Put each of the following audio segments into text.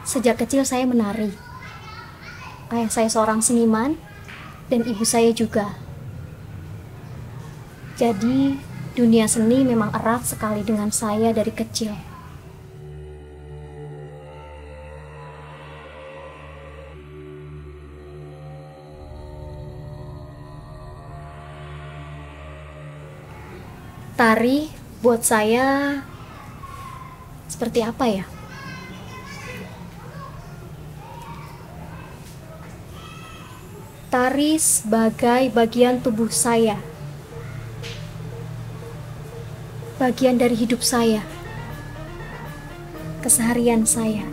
Sejak kecil saya menari. Ayah saya seorang seniman dan ibu saya juga. Jadi, dunia seni memang erat sekali dengan saya dari kecil. Tari buat saya seperti apa ya? Tari sebagai bagian tubuh saya, bagian dari hidup saya, keseharian saya.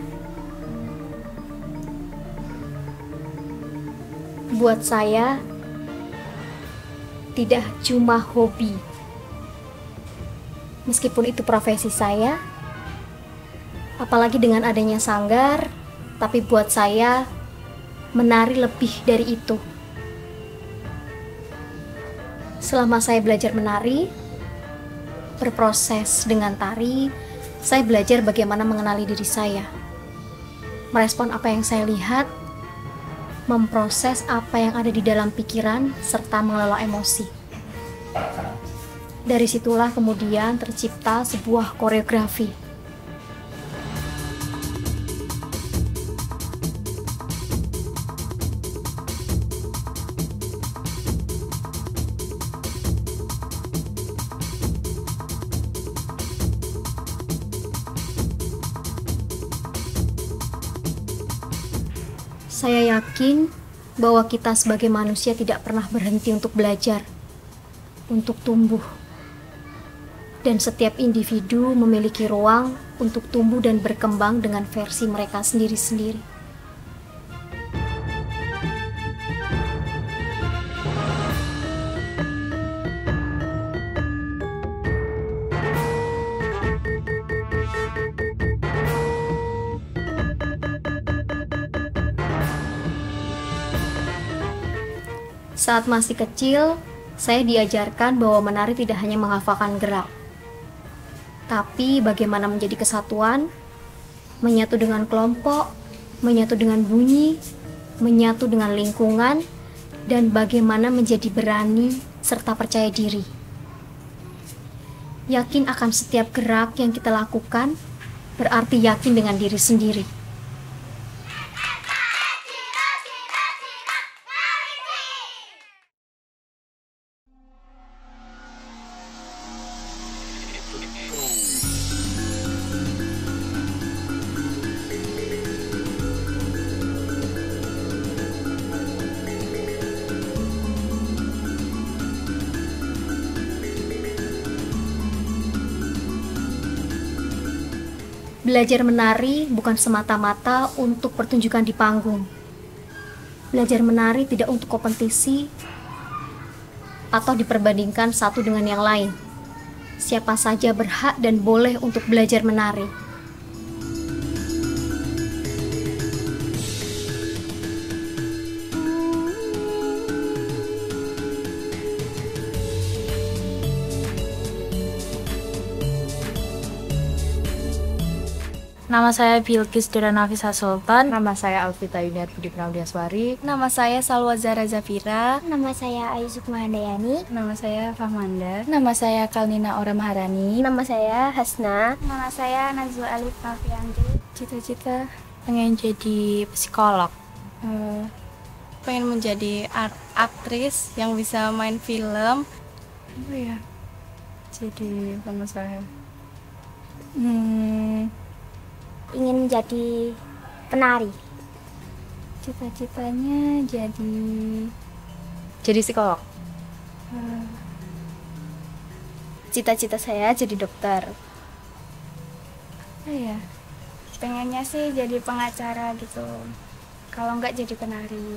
Buat saya, tidak cuma hobi. Meskipun itu profesi saya, apalagi dengan adanya sanggar, tapi buat saya, menari lebih dari itu. Selama saya belajar menari, berproses dengan tari, saya belajar bagaimana mengenali diri saya, merespon apa yang saya lihat, memproses apa yang ada di dalam pikiran, serta mengelola emosi. Dari situlah kemudian tercipta sebuah koreografi. Saya yakin bahwa kita sebagai manusia tidak pernah berhenti untuk belajar, untuk tumbuh. Dan setiap individu memiliki ruang untuk tumbuh dan berkembang dengan versi mereka sendiri-sendiri. Saat masih kecil, saya diajarkan bahwa menari tidak hanya menghafalkan gerak, tapi bagaimana menjadi kesatuan, menyatu dengan kelompok, menyatu dengan bunyi, menyatu dengan lingkungan, dan bagaimana menjadi berani serta percaya diri. Yakin akan setiap gerak yang kita lakukan, berarti yakin dengan diri sendiri. Belajar menari bukan semata-mata untuk pertunjukan di panggung. Belajar menari tidak untuk kompetisi atau diperbandingkan satu dengan yang lain. Siapa saja berhak dan boleh untuk belajar menari. Nama saya Bilqis Dira Nafisa Sultan. Nama saya Alvita Yuniar Budi Pramdiaswari. Nama saya Salwa Zara Zafira. Nama saya Ayu Sukmahandayani. Nama saya Fahmanda. Nama saya Kalnina Ora Maharani. Nama saya Hasna. Nama saya Nazwa Alif Alfiandi. Cita-cita pengen jadi psikolog. Pengen menjadi aktris yang bisa main film. Apa ya? Jadi pengusaha. Ingin menjadi penari. Cita-citanya jadi psikolog. Cita-cita saya jadi dokter. ya? Pengennya sih jadi pengacara gitu. Kalau nggak jadi penari.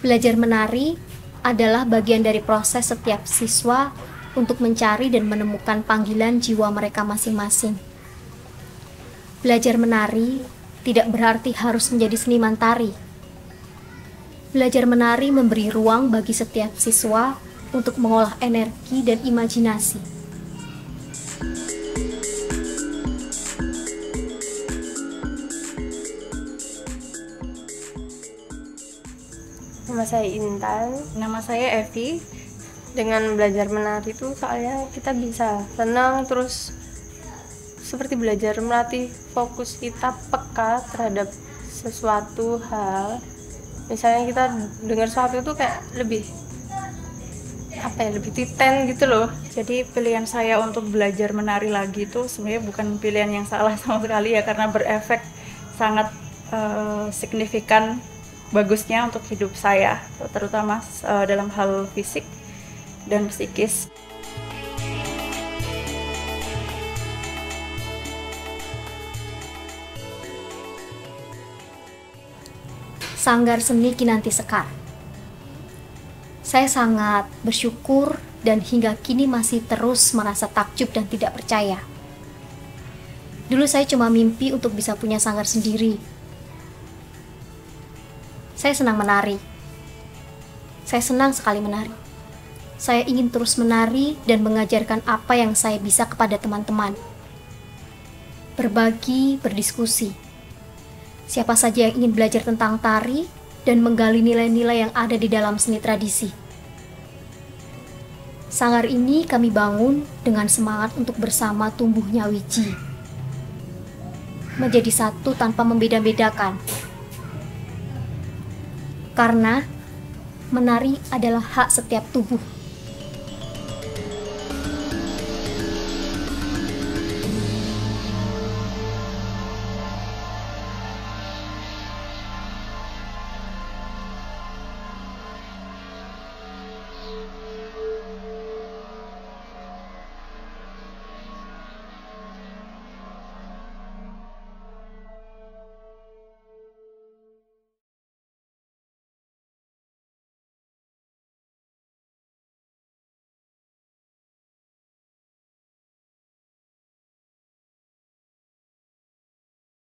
Belajar menari adalah bagian dari proses setiap siswa untuk mencari dan menemukan panggilan jiwa mereka masing-masing. Belajar menari tidak berarti harus menjadi seniman tari. Belajar menari memberi ruang bagi setiap siswa untuk mengolah energi dan imajinasi. Nama saya Intan. Nama saya Evi. Dengan belajar menari itu soalnya kita bisa senang, terus seperti belajar melatih fokus kita peka terhadap sesuatu hal. Misalnya kita dengar sesuatu itu kayak lebih lebih titen gitu loh. Jadi pilihan saya untuk belajar menari lagi itu sebenarnya bukan pilihan yang salah sama sekali ya, karena berefek sangat signifikan bagusnya untuk hidup saya, terutama dalam hal fisik dan psikis. Sanggar Seni Kinanti Sekar. Saya sangat bersyukur dan hingga kini masih terus merasa takjub dan tidak percaya. Dulu saya cuma mimpi untuk bisa punya sanggar sendiri. Saya senang menari. Saya senang sekali menari. Saya ingin terus menari dan mengajarkan apa yang saya bisa kepada teman-teman. Berbagi, berdiskusi. Siapa saja yang ingin belajar tentang tari dan menggali nilai-nilai yang ada di dalam seni tradisi. Sanggar ini kami bangun dengan semangat untuk bersama tumbuhnya wiji. Menjadi satu tanpa membeda-bedakan. Karena menari adalah hak setiap tubuh.